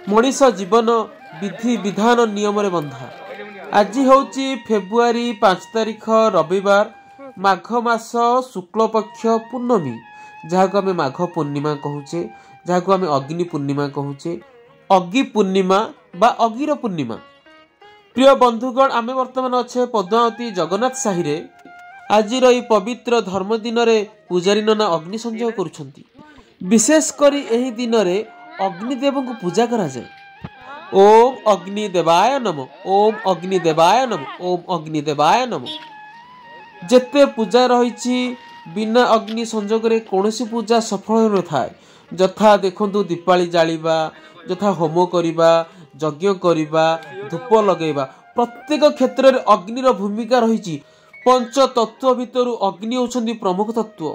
मनीष जीवन विधि विधान नियम रे बंधा। आज होची फेब्रुआरी 5 तारिख रविवार माघ मास शुक्ल पक्ष पूर्णमी जहाँ को आम माघ पूर्णिमा कहूचे, जहाँ को आम अग्नि पूर्णिमा कहूचे, अग्नि पूर्णिमा बा अगिर पूर्णिमा। प्रिय बंधुगण आम वर्तमान अच्छे पद्मावती जगन्नाथ साहि रे आज पवित्र धर्म दिन रे पूजारी नना अग्नि संयोग करुछंती। विशेष करी एही दिन रे अग्निदेव को पूजा करा जाए। ओम अग्नि देवाय नमः, ओम अग्नि देवाय नमः, ओम अग्नि देवाय नमः। जेते पूजा रही बिना अग्नि संयोग रे कौनसी पूजा सफल न थाए। जथा देखंतु दीपावली जालिबा, जथा होम करिबा, यज्ञ करिबा, धूप लगेबा, प्रत्येक क्षेत्र रे अग्निर भूमिका रही। पंच तत्व भितर अग्नि होउछंती प्रमुख तत्व।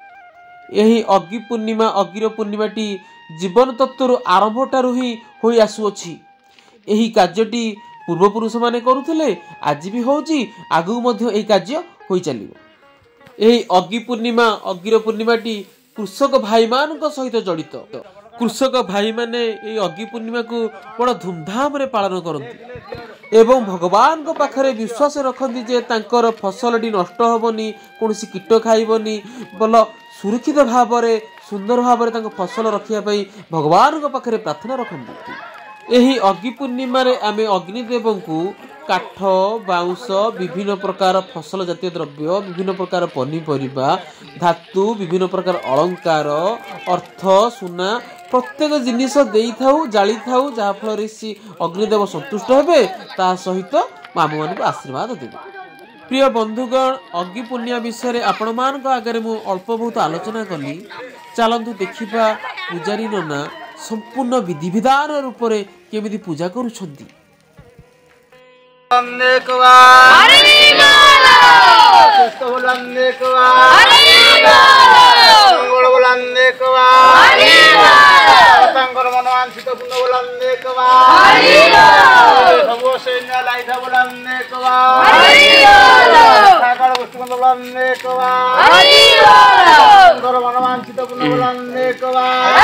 यही अग्नि पूर्णिमा अगिर पूर्णिमाटी जीवन तत्व आरंभटारू ही होई आसुअछि। एही कार्यटी पूर्वपुरुष माने करुथिले, आज भी होउछि, आगु मध्य एही कार्य होई चलिबो। एही अग्नि पूर्णिमा अगिर पूर्णिमाटी कृषक भाई मान सहित जड़ित। कृषक भाई माने एही अग्नि पूर्णिमा को बड़ धूमधाम रे पालन करंती एवं भगवान को पाखरे विश्वास रखती जे तांकर फसलटी नष्ट होबनी, कोनोसी कीट खाइबनी, बोल सुरक्षित भाव में सुंदर भाव में फसल रखिया पई भगवान को पाखरे प्रार्थना रखती। एही अग्नि पूर्णिमा रे आमे अग्निदेव को काठ बाउंस विभिन्न प्रकार फसल जातीय द्रव्य, विभिन्न प्रकार पनीपरिबा, धातु, विभिन्न प्रकार अलंकार, अर्थ, सुना प्रत्येक जिनिस देई थाउ, जाली थाउ, जहा फल रे अग्निदेव संतुष्ट हेबे, ता सहित आम मान आशीर्वाद देबे। प्रिय बंधुगण, अग्नि पूर्णिमा विषय आपण मान आगे मु अल्प बहुत आलोचना कली। चलतु देखिबा पूजारी नना संपूर्ण विधि विधान रूप से केमिति पूजा करुछंती। मनवांचित